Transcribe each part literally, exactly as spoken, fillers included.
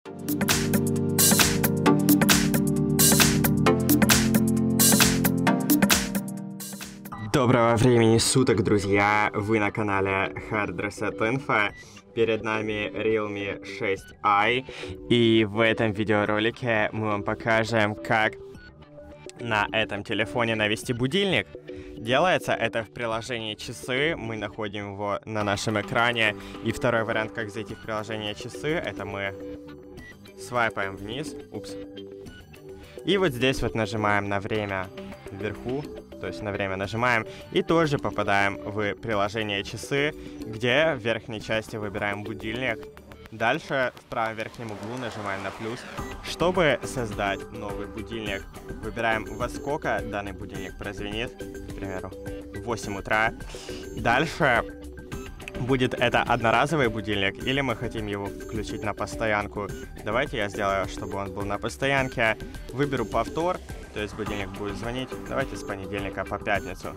Доброго времени суток, друзья! Вы на канале Hard Reset Info. Перед нами Realme шесть ай. И в этом видеоролике мы вам покажем, как на этом телефоне навести будильник. Делается это в приложении «Часы». Мы находим его на нашем экране. И второй вариант, как зайти в приложение «Часы», это мы свайпаем вниз. Упс. И вот здесь вот нажимаем на время вверху. То есть на время нажимаем и тоже попадаем в приложение «Часы», где в верхней части выбираем будильник. Дальше в правом верхнем углу нажимаем на плюс, чтобы создать новый будильник. Выбираем, во сколько данный будильник прозвенит, к примеру, в восемь утра. Дальше будет это одноразовый будильник, или мы хотим его включить на постоянку. Давайте я сделаю, чтобы он был на постоянке. Выберу повтор. То есть будильник будет звонить. Давайте с понедельника по пятницу.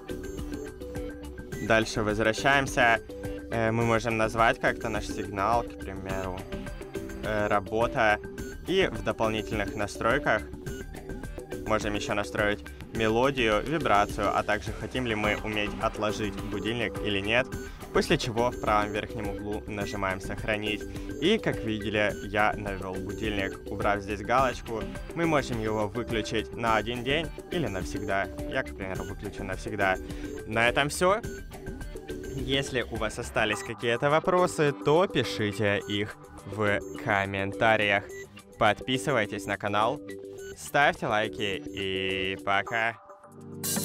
Дальше возвращаемся. Э, мы можем назвать как-то наш сигнал, к примеру, э, работа. И в дополнительных настройках можем еще настроить мелодию, вибрацию, а также хотим ли мы уметь отложить будильник или нет. После чего в правом верхнем углу нажимаем «Сохранить». И, как видели, я навел будильник. Убрав здесь галочку, мы можем его выключить на один день или навсегда. Я, к примеру, выключу навсегда. На этом все. Если у вас остались какие-то вопросы, то пишите их в комментариях. Подписывайтесь на канал, ставьте лайки и пока!